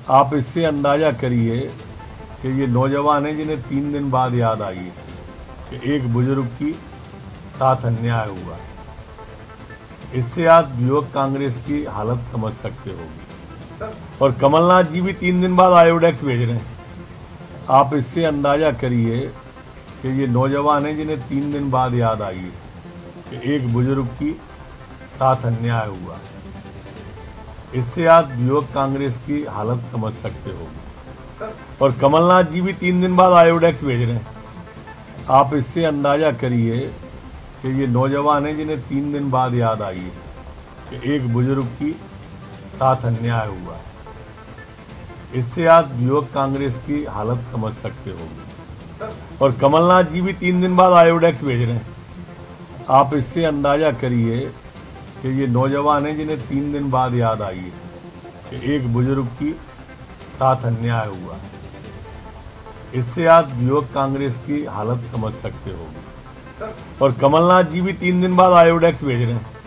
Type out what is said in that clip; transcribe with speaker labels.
Speaker 1: आप इससे अंदाजा करिए कि ये नौजवान हैं जिन्हें 3 दिन बाद याद आई है कि एक बुजुर्ग की साथ अन्याय हुआ। इससे आप युवक कांग्रेस की हालत समझ सकते होगी। और कमलनाथ जी भी 3 दिन बाद आयोडेक्स भेज रहे हैं। आप इससे अंदाजा करिए कि ये नौजवान हैं जिन्हें 3 दिन बाद याद आई है कि एक बुजुर्ग की साथ अन्याय हुआ। इससे आप युवक कांग्रेस की हालत समझ सकते होगी। और कमलनाथ जी भी 3 दिन बाद आयोडेक्स भेज रहे हैं। आप इससे अंदाजा करिए कि ये नौजवान हैं जिन्हें 3 दिन बाद याद आई है कि एक बुजुर्ग की साथ अन्याय हुआ। इससे आप युवक कांग्रेस की हालत समझ सकते होगी। और कमलनाथ जी भी 3 दिन बाद आयोडेक्स भेज रहे हैं। आप इससे अंदाजा करिए कि ये नौजवान हैं जिन्हें 3 दिन बाद याद आई है कि एक बुजुर्ग की साथ अन्याय हुआ। इससे आप युवक कांग्रेस की हालत समझ सकते होगी। और कमलनाथ जी भी 3 दिन बाद आयोडेक्स भेज रहे हैं।